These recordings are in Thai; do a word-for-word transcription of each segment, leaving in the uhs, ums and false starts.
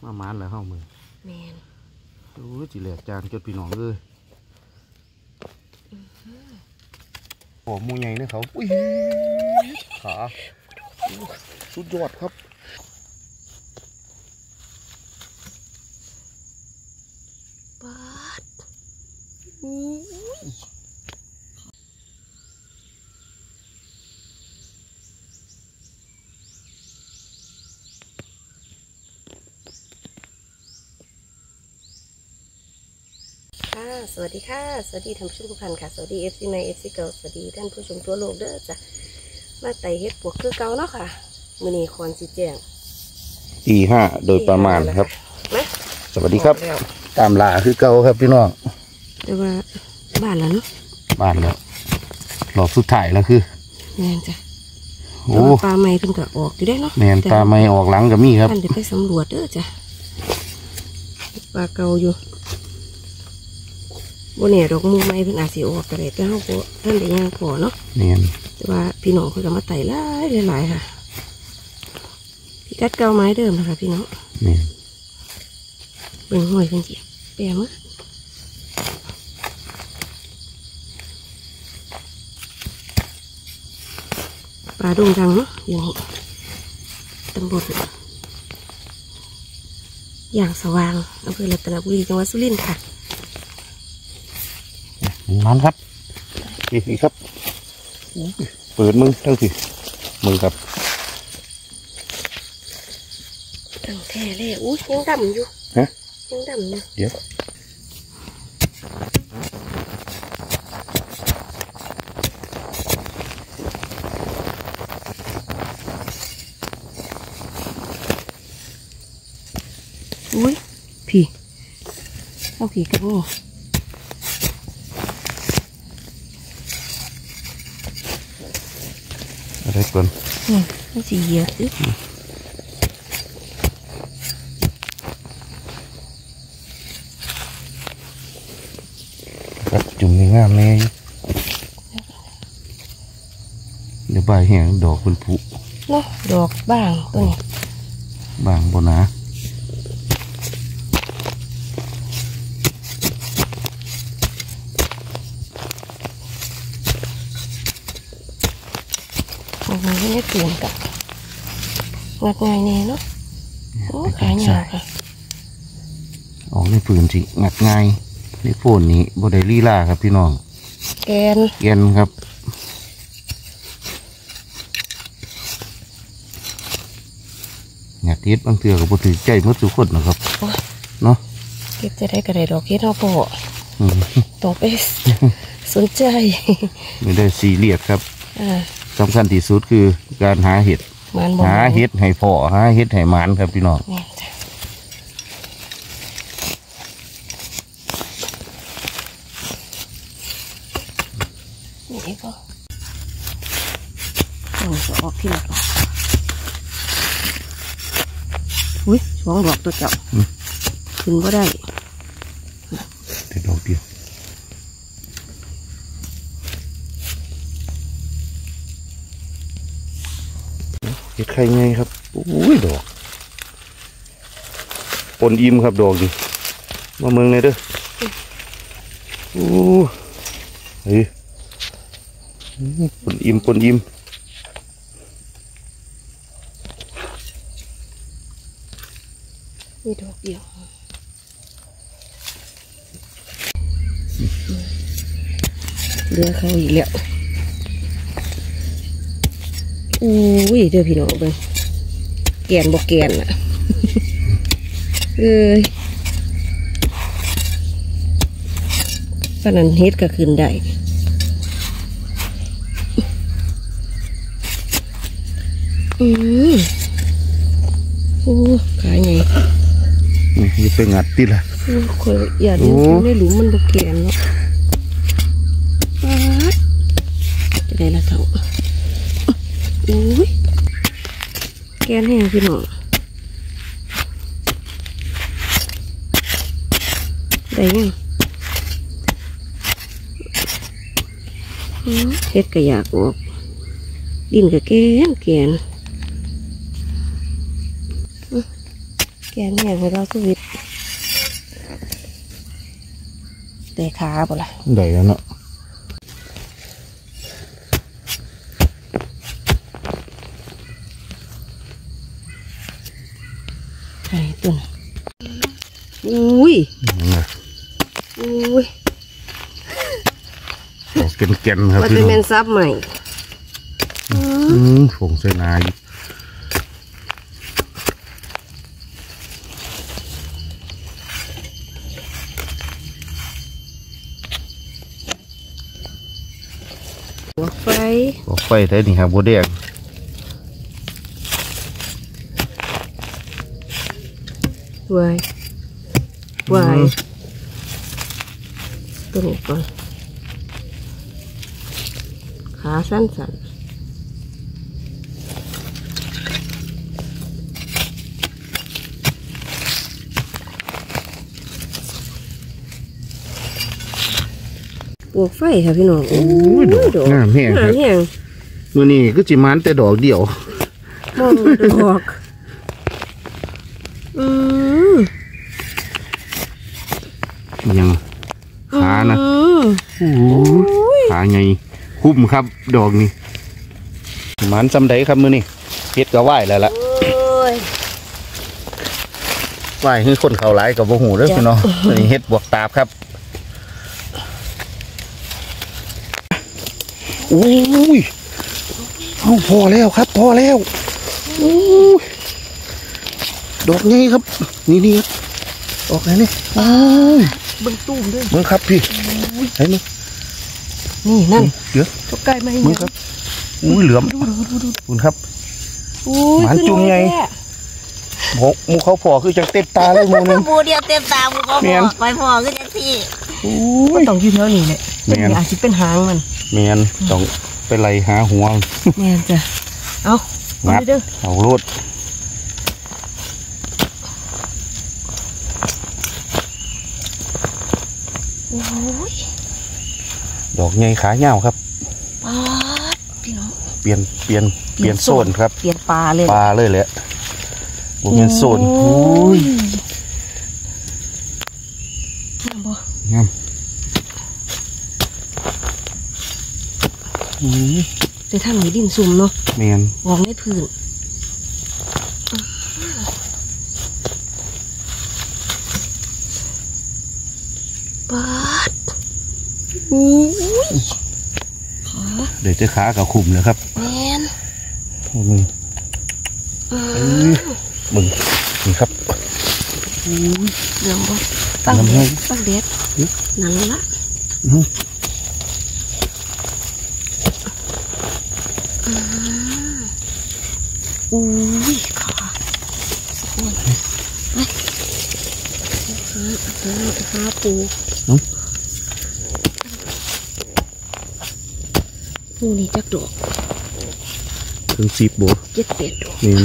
มาหมานแล้วเข้ามือแมนโอ้ยจีแหลกจางจดพี่น้องเลยโอ้มูใหญ่เนี่ยเขาอุ้ยขาสุดยอดครับปาดอู้สวัสดีค่ะสวัสดีท่านผู้ชมทุกท่านค่ะสวัสดีเอฟซีในเอฟซีเก่าสวัสดีท่านผู้ชมทั่วโลกเด้อจ้ะมาไต่เฮ็ดปวกคือเก่าเนาะค่ะมื้อนี้คอนสิแจ้งตีห้าโดยประมาณครับสวัสดีครับตามลาคือเก่าครับพี่น้องแต่ว่าบ้านแล้วเนาะบ้านแล้วรอบสุดท้ายแล้วคือแม่นจ้ะโอ้ปลาไม้เพิ่นก็ออกอยู่ได้เนาะแม่นปลาไม้ออกหลังก็มีครับท่านจะไปสำรวจเด้อจ้ะปลาเก่าอยู่บนเนี่ยดอกมูไม้เพิ่นอาจสิออกกระเด็ดแต่เฮาบ่ท่านได้ย่างพอเนาะแม่นแต่ว่าพี่น้องเพิ่นก็มาไต่หลายหลายค่ะพี่กัดเก่าไม้เดิมนะคะพี่น้องแม่นเบิ่งห้อยเพิ่นเก็บแปะมาปลาดงดังเนาะอยู่นี่ตำบลอย่างสว่างอำเภอรัตนบุรีจังหวัดสุรินทร์ค่ะนั่นครับนี่ครับเปิดมึงทั้งสิมึงครับตั้งแท่เลยอุ้ยยังดำอยู่ฮะยังดำอยู่เดี๋ยวอุ้ยพี่เอาผีกันนี่อะไรก่อนนี่ไม่สีเยอะสิครับจุ่มในงามแน่เดี๋ยวใบแห้งดอกเป็นผุเนาะดอกบางตัวนี้บางบนนะมันไม่ได้เปลี่ยนกับงัดง่ายแน่เนาะโอ้ขายยากค่ะออกในฝืนสิงัดง่ายในโฟนนี้บไดลี่ล่าครับพี่น้องแกนแกนครับงัดเฮ็ดบางเถื่อกับบถือใจมัดสุขดนะครับเนาะเก็บจะได้กระไดดอกเฮ็ดเอาพอต่อไปสนใจไม่ได้ซีเรียสครับสำคัญที่สุดคือการหาเห็ดหาเห็ดให้พอหาเห็ดให้หมานครับพี่น้องนี่ก็ต้องจะออกที่หลักอุ้ยสองดอกตัวเจ้าขึ้นก็ได้แต่ดอกเดียวเห็ดไข่ไงครับอุ้ยดอกปนอิ่มครับดอกนี่มาเมืองไหนเด้อโอ้เฮ้ยปนอิ่มปนอิ่มนี่ดอกเดียวเรือเขาอีกแล้วอุ้ยเดี๋ยวพี่น้องเบิ่งแกนบอกแกนอ่ะเอ้ยปนันเฮ็ดก็ขึ้นได้อืมโอ้ขายไงนี่ไปงัดติละโอ้คอยอย่าดูไม่หลุมมันบอกแกนเนาะจะได้ละเท่าอุ้ยแกนแห้งพี่น้องได้ยังเฮ็ดกระยากออกดินกระแกนแกนแกนเนี่ยให้เราชีวิตแต่ขาบ่ล่ะได้แล้วเนาะไอ้ตุ่นอุ้ยอุ้ยเก่นเก่นครับมันเป็นแมนซับใหม่อืมผงเสนาอยู่หัวไฟหัวไฟได้นี่ครับบัวแดงวายวายตัวนี้ก่อนขาสั้นสั้นปลูกไฟค่ะพี่น้องโอ้ยดอกงามแห้งครับตัวนี้ก็จิมันแต่ดอกเดียวมองดอกอืมยังขานะโอ้ขาไงคุ้มครับดอกนี้มันจำได้ครับมือนี่เฮ็ดก็ไหวแล้วล่ะไหวให้คนเขาไล่กับโมโหด้วยพี่น้องนี่เฮ็ดบวกตาบครับโอ้ยเอาพอแล้วครับพอแล้วโอ้ยดอกไงครับนี่นี่ดอกไหนนี่โอ้ยเบิ้งตุ้มด้วยมึงครับพี่เห็นไหมนี่นั่นเดี๋ยวก็ใกล้มามึงครับอุ้ยเหลือมคุณครับหมันจุ่มไงหมูมูเขาพอคือจังเต็มตาเลยมูนึงมูเดียวเต็มตามูเขาพอไปพอคือจังที่อุ้ยต้องยืนเท่านี้เลยเมียนอาจจะเป็นหางมันเมียนต้องไปไล่หาหัวเมียนจ้ะเอางัดเอาโลดดอกใหญ่ขาเงาครับพี่น้องเปลี่ยนเปลี่ยนเปลี่ยนโซนครับเปลี่ยนปลาเลยปลาเลยแหละผมเปลี่ยนโซนโอ้ยงามบ่งามจะทำหนีดินซุ่มเนาะเมียนวางในพื้นปาดอุ้ยเดี๋ยวจะขากับคุมเลยครับแมนมึงมึงนี่ครับเดี๋ยวบ่ตั้งเด็ดตั้งเด็ดนั่นละอุ้ยขาโอ้ยไปหาหาหาปูปูนี่จักดอกถึงสิบโบเจ็ดเป็ดดอกนี่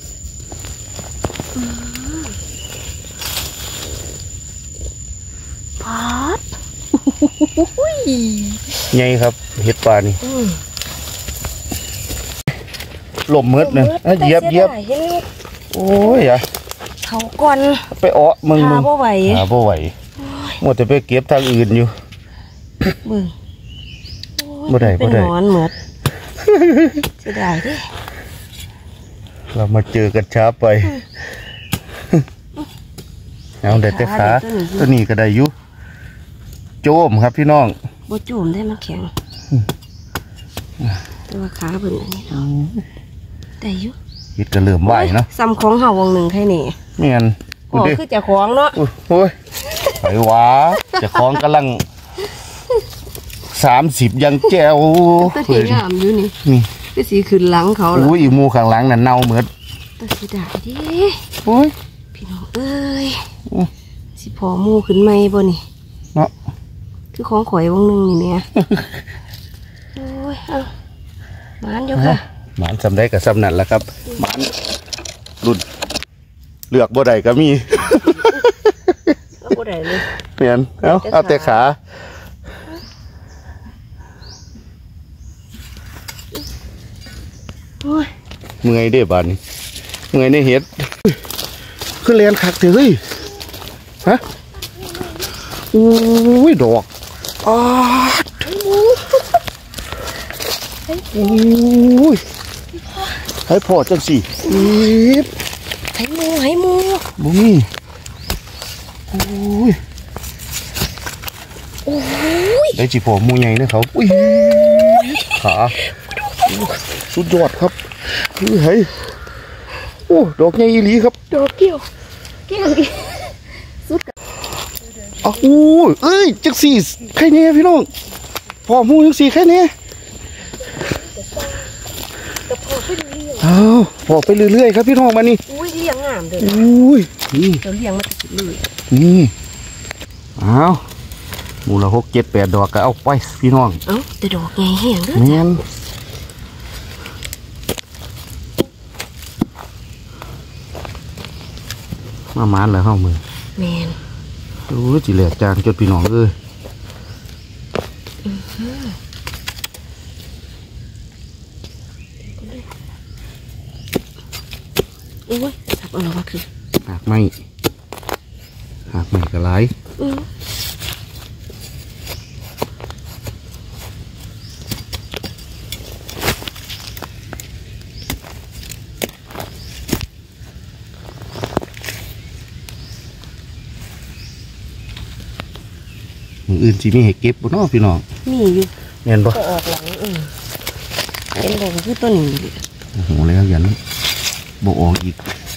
พาดไงครับเห็ดปลานี่หลบมืดเนี่ยเยียบเยียบโอ้ยอ่ะเขาก่อนไปอ้อมึงมึงหาบ่ไหวหาบ่ไหวหมดแต่ไปเก็บทางอื่นอยู่มึงบ่ได้บ่ได้นอนเหมือดจะได้ดิเรามาเจอกันช้าไปเอาเด็ดแต่ขาตัวนี้ก็ได้ยุโจมครับพี่น้องบ่โจมได้มันแข็งแต่ว่าขาเป็นอันนี้เนาะได้ยุยึดกระเหลื่อมไหวเนาะซ้ำของเห่าวงหนึ่งแค่นี้เมียนอ๋อคือจะคล้องเนาะโอ้ยไปวะจะคล้องกำลังสามสิบยังแจ๋วตะสีงามอยู่นี่นี่ตะสีขึ้นหลังเขาอุ้ยอีมูข้างหลังน่ะเน่าเหมือนตะสีด่าดิโอ้ยพี่น้องเอ้ยสิพอมูขึ้นไหมบ่นี่เนาะคือของข่อยวงหนึ่งนี่เนี่ยโอ้ยเอาหมานอยู่ค่ะหมานจำได้กับจำนั่นแหละครับหมานรุ่นเลือกบ่ได้ก็มีบ่ได้เลยเปลี่ยนเอาเอาแต่ขาเมื่อยเด้บานนี้เมื่อยในเห็ดคือเลียนคักเถอะเฮ้ยฮะโอ้ยดอกอ้าโอ้ยให้พอจังสิอีบไห้มูไห้มูบุ้มี่โอ้ยโอ้ยได้จีพอมูใหญ่เนี่ยเขาอุ้ยขาสุดยอดครับเฮ้ยโอ้ดอกใหญ่อีหลีครับดอกเกี่ยวเกี่ยวอีสุดกับอ้าวอู้เอ้ยจังสี่แค่นี้พี่น้องพอมูจังสี่แค่นี้กระเพาะขึ้นเรียงอ้าวพอไปเรื่อยๆครับพี่น้องมานี่อุ้ยเรียงงามเลยอุ้ยนี่เดี๋ยวเรียงมาติดเลยนี่อ้าวมูละหกเจ็ดแปดดอกก็เอาไปพี่น้องเอ้าแต่ดอกใหญ่แห้งเด้อแม่นมาหมานเลยเข้ามือแมนรู้จีแหลกจางจนพี่น้องเอ้ยโอ้ยสับเอาละวะคือหากไม่หากไม่กระไรอือมืออื่นจีมีให้เก็บบ่เนาะพี่น้องมีอยู่แม่นบ่ก็ออกหลังอือเป็นดอกคือตัวนี้เลยโอ้โหแล้วยันบ่ออกอีก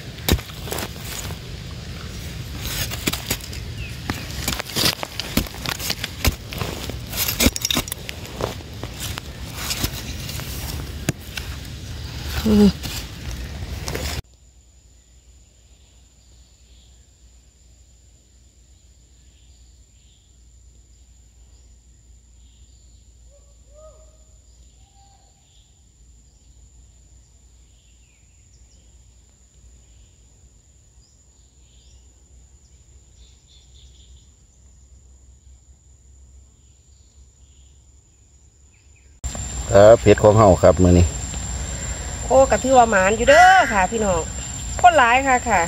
ครับเพชรของเฮาครับมื้อนี้โอ้กะถือว่าหมานอยู่เด้อค่ะพี่น้องคนหลายค่ะค่ะ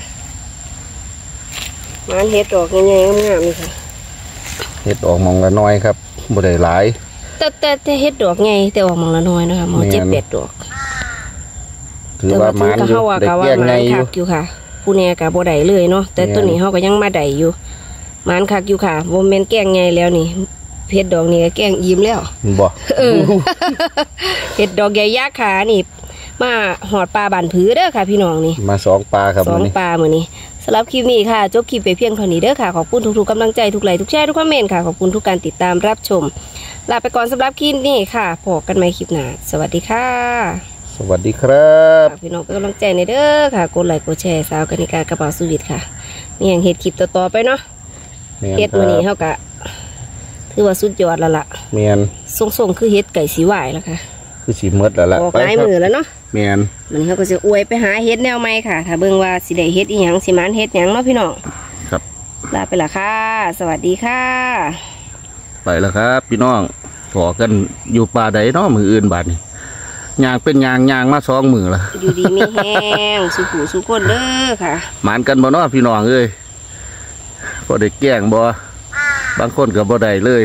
หมานเฮ็ดดอกใหญ่ๆงามๆนี่ค่ะเฮ็ดออกมองละน้อยครับบ่ได้หลายแต่แต่แต่เฮ็ดดอกใหญ่แต่ออกมองละน้อยนะคะมองเจ็ดแปดดอกถือว่าหมานอยู่ได้แก้งไงอยู่อยู่ค่ะผู้แน่กับบ่ได้เลยเนาะแต่ตัวนี้เขาก็ยังมาได้อยู่หมานคักอยู่ค่ะบ่แม่นแกงไงแล้วนี่เพชรดอกนี่ก็แกงยิ้มแล้วบ่เออ เพชรดอกใหญ่ยักษ์ค่ะนี่มาหอดปลาบานผือเด้อค่ะพี่น้องนี่มาสองปลาครับสองมื้อนี้ปลามื้อนี้สำหรับคลิปนี้ค่ะจบคลิปไปเพียงเท่านี้เด้อค่ะขอบคุณทุกๆกำลังใจทุกไลค์ทุกแชร์ทุกคอมเมนต์ค่ะขอบคุณทุกการติดตามรับชมลาไปก่อนสำหรับคลิปนี้ค่ะพบกันใหม่คลิปหน้าสวัสดีค่ะสวัสดีครับฝากพี่น้องเป็นกำลังใจในเด้อค่ะกดไลค์กดแชร์สาวกนิกากระเป๋าสุวิทย์ค่ะนี่ยังเฮ็ดคลิปต่อๆไปเนาะแม่นเฮ็ดคมื้อนี้รับเฮาก็ถือว่าสุดยอดแล้วล่ะแม่นทรงๆคือเฮ็ดไก่สีหวายแล้วค่ะคือสิหมดแล้วล่ะออกไปหลายครับมือแล้วเนาะแม่นมันเขาก็จะอวยไปหาเฮ็ดแนวใหม่ค่ะ ถ้าเบิ่งว่าสิได้เฮ็ดอีหยังสิมานเฮ็ดหยังเนาะพี่น้องครับลาไปละค่ะ สวัสดีค่ะไปแล้วครับพี่น้องขอกันอยู่ป่าใดเนาะมืออื่นบาดนี้ยางเป็นยางยางมาสองมือละอยู่ดีมีแห้งสุขูสุขคนเด้อค่ะหมานกันบ่เนาะพี่น้องเอ้ยบ่ได้แกล้งบ่บางคนก็บ่ได้เลย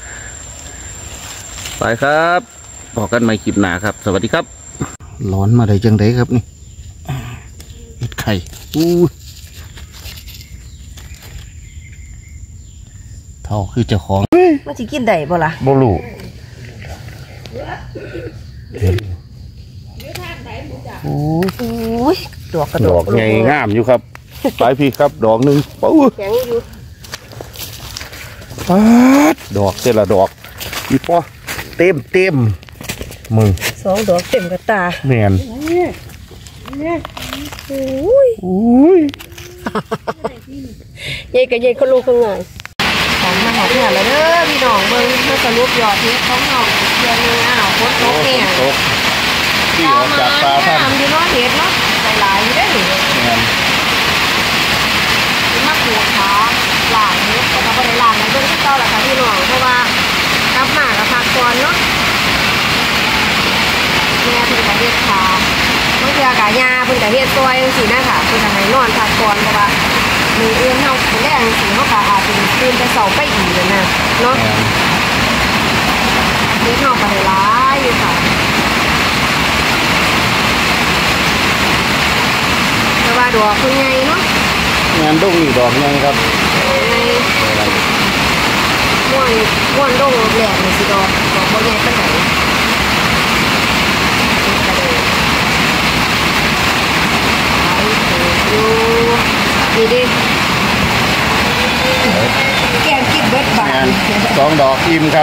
ไปครับบอกกันใหม่คลิปหน้าครับ สวัสดีครับ ร้อนมาได้จังไดครับนี่เห็ดไข่อู้เท่าคือเจ้าของมันสิกินได้บ่ล่ะบ่รู้โอ้โอ้ยดอกกระดอกใหญ่งามอยู่ครับไปพี่ครับ ดอกหนึ่งปูแข็งอยู่ปาดดอกเจ้าละดอกอีปอเต็มเต็มมึงสองดอกเต็มกระตาแมนโอ้ยอุ้ยใหญ่กับใหญ่ก็ลูกข้างในของมาหอดเนี่ยแล้วเด้อพี่น้องเบิ่งมาสรุปยอดเฮ็ดของน้องเดือนนึงอ้าวโคตรโตแห้งตกที่ออกจากปลาท่านทำดีเนาะเห็ดเนาะหลายๆอยู่ได้หนิแม่นมาปลูกขาหลางเฮ็ดแต่ก็บ่ได้หลางในเบิ่งที่เก่าแหละค่ะพี่น้องเพราะว่ากลับมาก็พักก่อนเนาะแม่เพิ่นก็เฮ็ดขาเนาะเทื่อกะยาเพิ่นก็เฮ็ดซอยจังซี่นะค่ะเพิ่นก็ให้นอนพักก่อนเพราะว่ามื้ออื่นเฮาเป็นแรงจังซี่เฮาก็อาจสิตื่นแต่เช้าไปอีกนั่นน่ะเนาะเฮ็ดเฮาก็ได้หลายอยู่ค่ะแต่ว่าดอกเพิ่นใหญ่เนาะงานดงนี่ดอกยังครับม่วนม่วนดงแหลกนี่สิดอกดอกบ่ใหญ่ปานใดอยู่ดีดิแกงกินเบิดบานสองดอกอิ่มครับ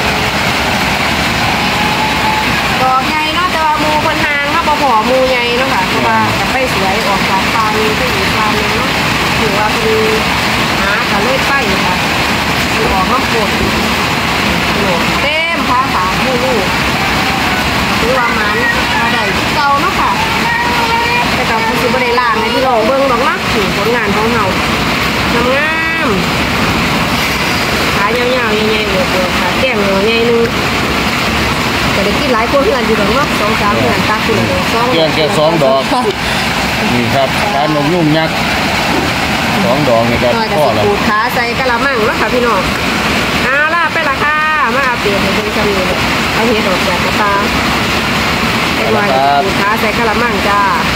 ดอกใหญ่เนาะแต่ว่ามูคนนางเนาะบ่พอมูใหญ่เนาะค่ะเพราะว่าจะไปสวยออกจากปลานี้ไปอีกปลานึงเนาะถือว่าคือหาก็เลยไปค่ะคือออกมาโคตรโหเต็มผ้าขาผู้ลูกถือว่ามันมาได้เก่าเนาะค่ะแต่ก็คือบ่ได้ล่างในที่เราเบิ่งดอกนะถึงผลงานของเฮางามๆขายาวๆใหญ่ๆเบิดๆค่ะแก้มใหญ่นึงก็ได้กินหลายคนเพื่อนอยู่ดอกเนาะสองสามเพื่อนตักขึ้นเลยสองแกงแกสองดอกนี่ครับการนมยุ่มยักษ์สองดอกนี่ครับพ่อแล้วปูขาใส่กะละมังเนาะค่ะพี่น้องเอาล่ะไปละค่ะมาอัปเดตให้เบิ่งจังเลยเอาเฮ็ดออกจากกระตาไอ้วายปูขาใส่กะละมังจ้า